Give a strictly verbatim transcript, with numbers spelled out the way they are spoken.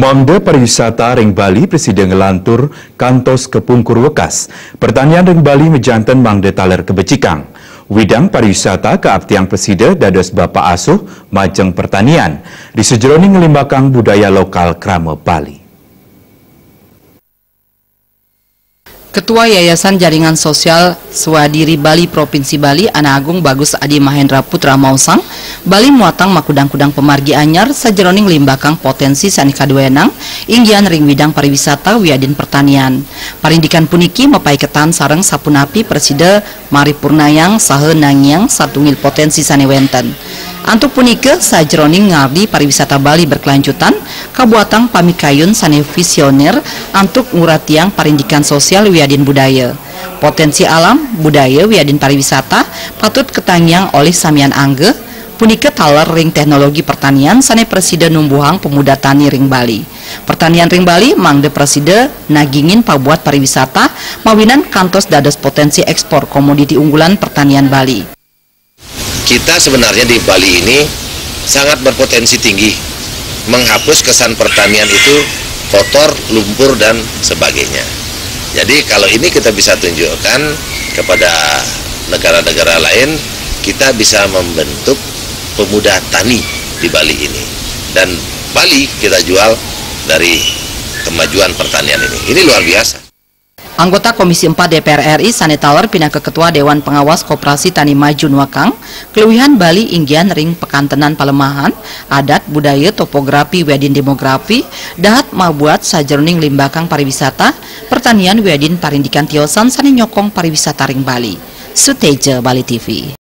Mangda pariwisata ring Bali Presiden ngelantur kantos kepungkur wekas. Pertanian ring Bali mejanten mangda taler kebecikang. Widang pariwisata keabtiang Presiden dados Bapak Asuh majeng pertanian. Di sejeroning ngelimbakang budaya lokal krama Bali. Ketua Yayasan Jaringan Sosial Swadiri Bali Provinsi Bali Ana Agung Bagus Adi Mahendra Putra Mausang Bali muatang makudang-kudang pemargi anyar sajeroning limbakang potensi sani kaduenang inggian ring widang pariwisata wiadin pertanian. Parindikan puniki mepai ketan sareng sapunapi Presiden Mari Purnayang sahe nangyang satungil potensi sani wenten. Antuk punike sajeroning ngardi pariwisata Bali berkelanjutan kabuatang pamikayun sane visioner antuk nguratiang parindikan sosial wiadin budaya. Potensi alam, budaya wiadin pariwisata patut ketangyang oleh samian angge punike taler ring teknologi pertanian sane Presiden numbuhang pemuda tani ring Bali. Pertanian ring Bali mangde Presiden nagingin pabuat pariwisata mawinan kantos dados potensi ekspor komoditi unggulan pertanian Bali. Kita sebenarnya di Bali ini sangat berpotensi tinggi menghapus kesan pertanian itu kotor, lumpur, dan sebagainya. Jadi kalau ini kita bisa tunjukkan kepada negara-negara lain, kita bisa membentuk pemuda tani di Bali ini. Dan Bali kita jual dari kemajuan pertanian ini. Ini luar biasa. Anggota Komisi empat D P R R I Sane taler pindah ke Ketua Dewan Pengawas Koperasi Tani Maju Nuakang, keluwihan Bali inggian ring pekantenan palemahan, adat, budaya, topografi, wedin demografi, dahat mabuat sajeroning limbakang pariwisata, pertanian wedin parindikan tiosan sane nyokong pariwisata ring Bali. Suteja Bali T V.